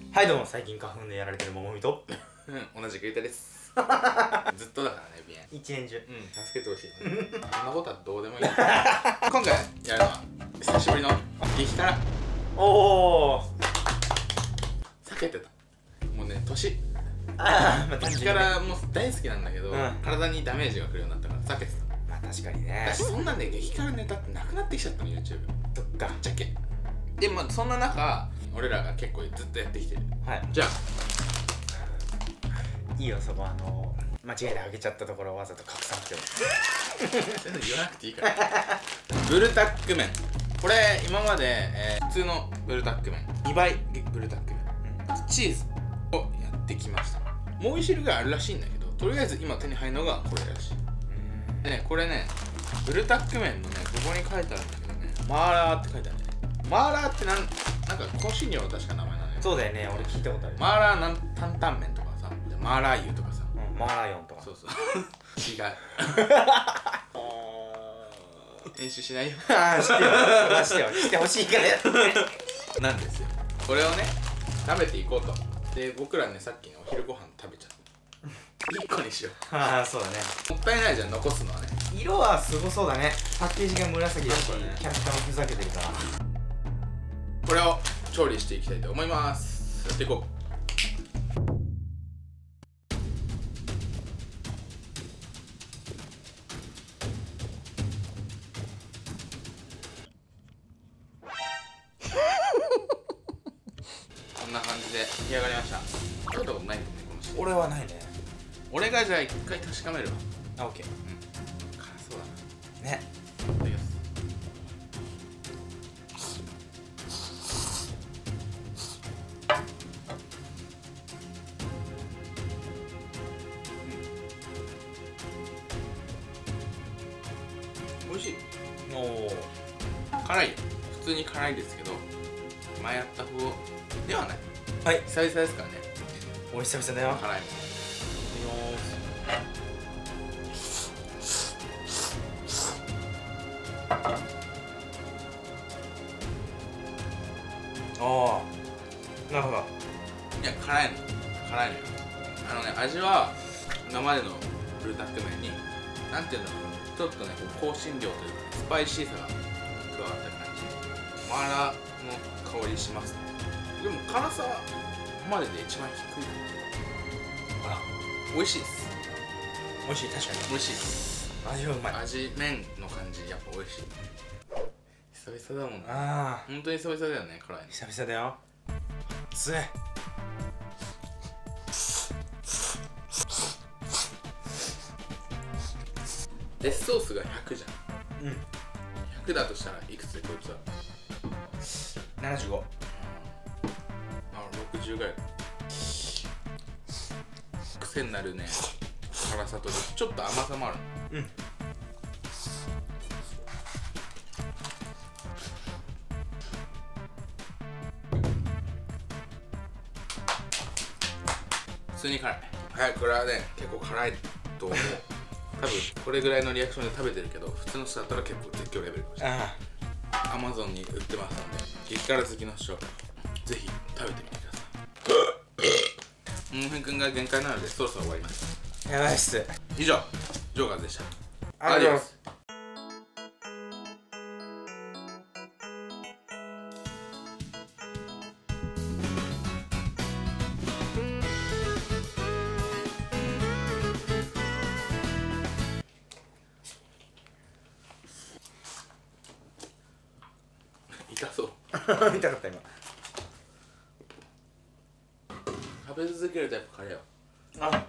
はいどうも、最近花粉でやられてる桃みと同じくゆうたですずっとだからね、鼻炎一年中助けてほしいそんなことはどうでもいい今回やるのは久しぶりの激辛。 おお避けてたもうね、年ああ、まあ激辛も大好きなんだけど、 うん、 体にダメージがくるようになったから避けてた。 まあ確かにね。 私そんなんで激辛ネタってなくなってきちゃったの YouTube そっか。 ぶっちゃけ。でもそんな中俺らが結構ずっとやってきてる。 はい、 じゃあいいよ、そこ間違えて開けちゃったところをわざと隠さなくてもそういうの言わなくていいからブルタック麺、これ今まで、普通のブルタック麺2倍ブルタック麺、チーズをやってきました。もう一種類があるらしいんだけど、とりあえず今手に入るのがこれらしい。でね、これね、ブルタック麺のね、ここに書いてあるんだけどね、マーラーって書いてあるんだよね。マーラーってなんか香辛料は確か名前なんだよ。 そうだよね、俺聞いたことある。 マーラー担々麺とかさ、マーラー油とかさ、 マーライオンとか。 そうそう違う編集しないよああ、してよしてほしいからやってなんですよ。これをね、食べていこうと。で、僕らね、さっきね、お昼ご飯食べちゃった1個にしよう。 ああ、そうだね。 もったいないじゃん、残すのはね。 色はすごそうだね。パッケージが紫だし、 そうだねキャラクターもふざけてるから。 これを調理していきたいと思います。やっていこう。こんな感じで仕上がりました。食べたことないんだよね、このシーン。 俺はないね。 俺がじゃあ一回確かめるわ。 あ、オッケー。 辛そうだな。 ね。 いただきます。美味しい。 おお。 辛いよ。普通に辛いですけど、前やった方ではない。 はい。 久々ですからね。 お久々だよ。 辛いもん。 ああ、なるほど。 いや、辛いのよ。味は今までのブルタック麺になんていうんだろう、ちょっとね、香辛料というか、スパイシーさが加わった感じ。マーラーの香りしますね。でも辛さはここまでで一番低い。 あら、 美味しいです。 美味しい、確かに美味しい。 味はうまい。 麺の感じやっぱ美味しい。久々だもんね。 ああ、 本当に久々だよね、辛いの。 久々だよ。熱い。 デスソースが100じゃん。 うん。 100だとしたらいくつでこいつは。 75。 あ、60ぐらい。癖になるね、辛さとちょっと甘さもある。 うん。 普通に辛い。はい、これはね、結構辛いと思う。多分これぐらいのリアクションで食べてるけど、普通の人だったら結構絶叫レベルかもしれない。 あアマゾンに売ってますので、激辛好きの人、ぜひ食べてみてください。ももへんくんが限界なので、そろそろ終わります。 あ、やばいっす。 以上、ジョーガーでした。 ありがとうございます。 痛そう。 痛かった今。 食べ続けるとやっぱ辛いよ。 あ、